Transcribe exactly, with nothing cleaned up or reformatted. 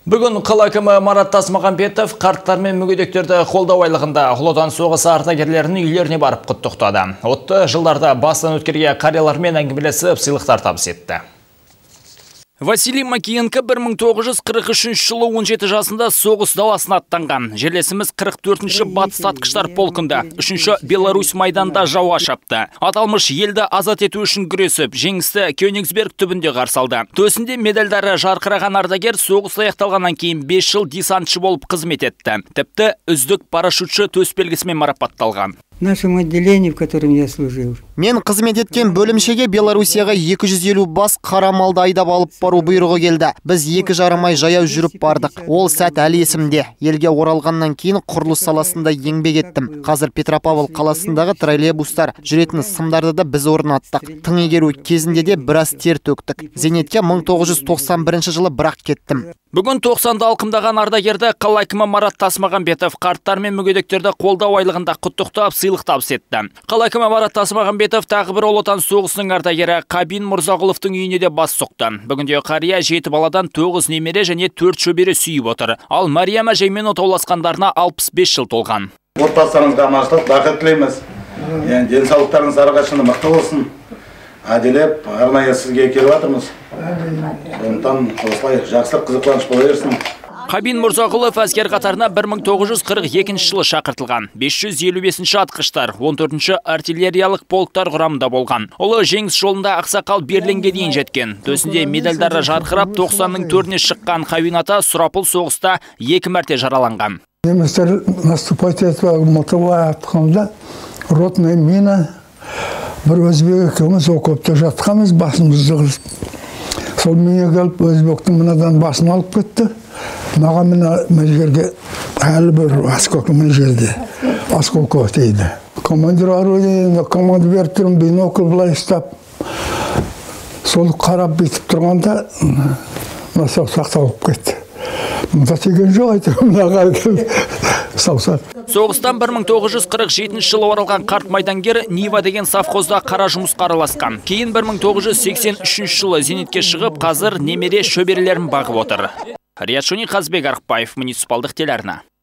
Бүгін қала әкімі Марат Тасмағамбетов қарттар мен мүгедектерді қолдау айлығында Ұлы Отан соғысы ардагерлерінің үйлеріне барып құттықтады. Отты жылдарда бастан өткерген қариялармен әңгімелесіп сыйлықтар табыс етті. Василий Макиенко бір мың тоғыз жүз қырық үшінші жылы он жеті жасында соғыс даласына аттанған. Жерлесіміз қырық төртінші батыс атқыштар полкында, үшінші Беларусь майданда жауға шапты. Аталмыш елді азат ету үшін күресіп, жеңісті Кёнигсберг түбінде қарсы алды. Төсінде медальдары жарқыраған ардагер соғыс аяқталғаннан кейін бес жыл десантшы болып қызмет етті. Тіпті үздік парашютші төсбелгісімен марапатталған. Нашему отделению, в котором я служил. Мен қызмет еткен бөлімшеге Белоруссияға екі жүз елу бас қара малды айдап алып бару бұйрығы келді. Біз екі жарым ай жаяу жүріп бардық. Ол сәт әлі есімде. Елге оралғаннан кейін құрылыс саласында еңбек еттім. Қазір Петропавл қаласындағы троллейбустар жүретін сымдарды да біз орнаттық. Тың игеру кезінде де біраз тер төктік. Зейнетке мың тоғыз жүз тоқсан бірінші жылы бірақ кеттім. Бүгін тоқсанды алқымдаған ардагерді қала әкімі Марат Тасмағамбетов қарттар мен мүгедектерді қолдау айлығында құттықтап сыйлық табыс етті. Қала әкімі Марат Тасмағамбетов тағы бір Ұлы Отан соғысының ардагері Қабин Мұрзағұловтың үйіне де бас соқты. Бүгінде қария жеті баладан тоғыз немере және төрт шөбере сүйіп отыр. Ал Марияма жаймен отауласқандарына алпыс бес жыл толған. Отбасыларыңызға аманшылық, бақыт тілейміз. Денсаулықтарыңыз әрқашан мықты болсын. Әділеп, арнайы сізге келіп жатырмыз. Сондықтан осылай жақсылық, қызық қуаныш бола берсін. Қабин Мұрзағұлов әскер қатарына бір мың тоғыз жүз қырық екінші жылы шақыртылған. бес жүз елу бесінші атқыштар, он төртінші артиллериялық полктар құрамында болған. Ұлы жеңіс жолында ақсақал Берлинге дейін жеткен. Төсінде медальдары жарқырап, тоқсанның төртіне шыққан Қабин ата сұрапыл соғыста екі мәрте жараланған. Немістер наступать етіп, мотовай атқанда, ротная мина, бір өзбек екеуміз окопта жатқанбыз, басымызды қысып. Сол мене келіп, өзбектің мынадан басын алып кетті. Маған мына жерге әлі бір осколка мына жерде. Осколка дейді. Командир орудие, команда беріп тұрмын, бинокль былай ұстап. Сол қарап бітіп тұрғанда, насау сақталып кетті. Мұнда теген жоқ айтырым, саусат. Соғыстан бір мың тоғыз жүз қырық жетінші жылы оралған қарт майдангер Нива деген совхозда қара жұмысқа араласқан. Кейін бір мың тоғыз жүз сексен үшінші жылы зейнетке шығып, қазір немере шөберелерін бағып отыр. Риат Шони, Қазбек Арықбаев, муниципалдық телеарна.